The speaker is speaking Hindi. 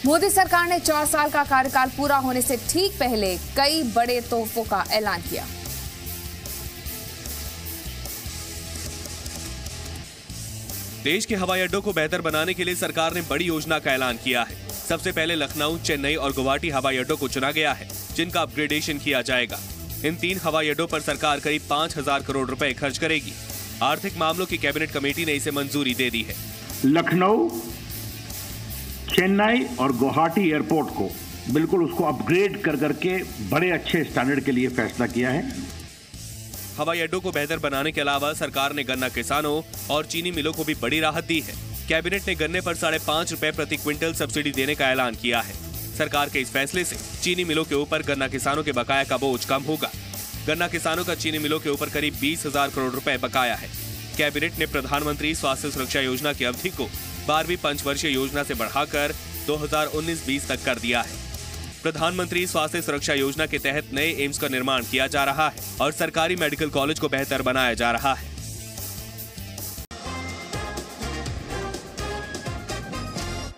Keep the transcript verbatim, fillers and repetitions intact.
मोदी सरकार ने चार साल का कार्यकाल पूरा होने से ठीक पहले कई बड़े तोहफों का ऐलान किया। देश के हवाई अड्डों को बेहतर बनाने के लिए सरकार ने बड़ी योजना का ऐलान किया है। सबसे पहले लखनऊ, चेन्नई और गुवाहाटी हवाई अड्डों को चुना गया है, जिनका अपग्रेडेशन किया जाएगा। इन तीन हवाई अड्डों पर सरकार करीब पाँच हजार करोड़ रुपए खर्च करेगी। आर्थिक मामलों की कैबिनेट कमेटी ने इसे मंजूरी दे दी है। लखनऊ, चेन्नई और गुवाहाटी एयरपोर्ट को बिल्कुल उसको अपग्रेड कर करके बड़े अच्छे स्टैंडर्ड के लिए फैसला किया है। हवाई अड्डों को बेहतर बनाने के अलावा सरकार ने गन्ना किसानों और चीनी मिलों को भी बड़ी राहत दी है। कैबिनेट ने गन्ने पर साढ़े पाँच रुपए प्रति क्विंटल सब्सिडी देने का ऐलान किया है। सरकार के इस फैसले से चीनी मिलों के ऊपर गन्ना किसानों के बकाया का बोझ कम होगा। गन्ना किसानों का चीनी मिलों के ऊपर करीब बीस हजार करोड़ रुपए बकाया है। कैबिनेट ने प्रधानमंत्री स्वास्थ्य सुरक्षा योजना की अवधि को बारहवीं पंचवर्षीय योजना से बढ़ाकर दो हजार उन्नीस बीस तक कर दिया है। प्रधानमंत्री स्वास्थ्य सुरक्षा योजना के तहत नए एम्स का निर्माण किया जा रहा है और सरकारी मेडिकल कॉलेज को बेहतर बनाया जा रहा है।